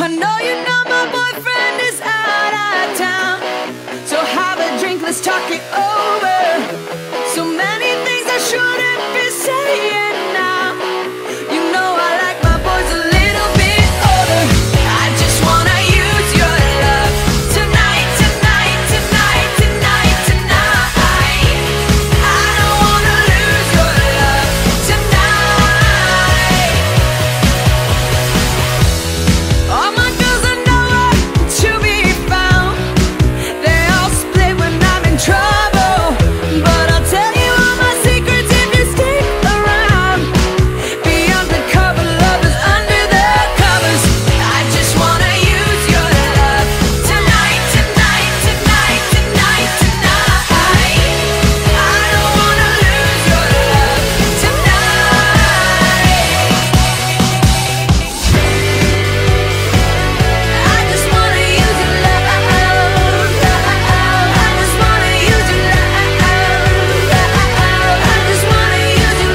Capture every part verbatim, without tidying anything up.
I know you know my boyfriend is out of town, so have a drink, let's talk it over. So many things I shouldn't be saying now. You know I like my boys a little bit older. I just wanna use your love tonight, tonight, tonight, tonight, tonight. I don't wanna lose your love tonight. All my girls are nowhere to be found. They all split when I'm in trouble, but I'll tell you all my secrets if you stick around. Beyond the cover, love is under the covers. I just wanna use your love tonight, tonight, tonight, tonight, tonight. I don't wanna lose your love tonight. I just wanna use your love. I just wanna use your love. I just wanna use your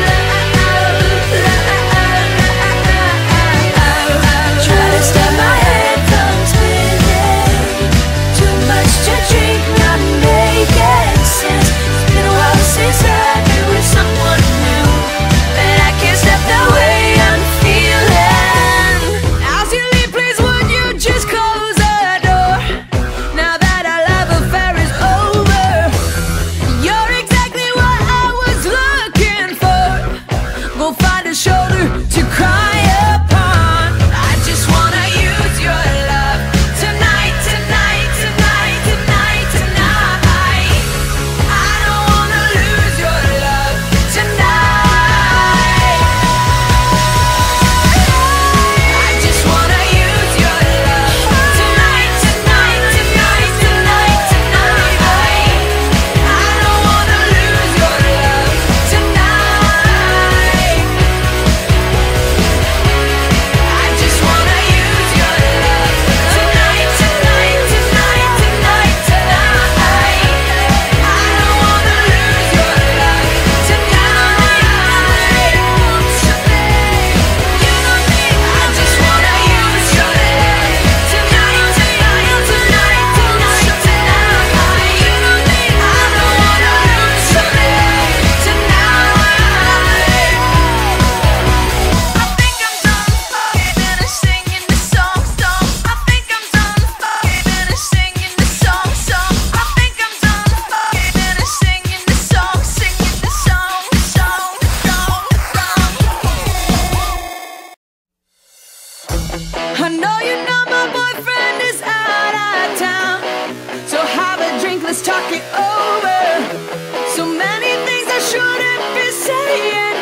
love. Try to stop my head from spinning. Too much to drink, not making sense. It's been a while since I've been with someone new, but I can't stop the way I'm feeling. As you leave, please would you just close the door? Now that our love affair is over, you're exactly what I was looking for. Go find a shoulder to cry upon. I just wanna use your love tonight, tonight, tonight, tonight, tonight. I don't wanna lose your love tonight. I just wanna use your love tonight, tonight, tonight, tonight, tonight. I don't wanna lose your love tonight. I just wanna use your love tonight, tonight, tonight, tonight, tonight. I don't wanna lose your love tonight. You know me. I just wanna use your love tonight, tonight, tonight, tonight, tonight. You know me. I don't wanna lose your love tonight. I think I'm done fucking and singing the song, song. I think I'm done fucking and singing the song, song. I think I'm done fucking and singing the song, singing the song, song, song, song. I know you know my boyfriend is out of town, so have a drink, let's talk it over. So many things I shouldn't be saying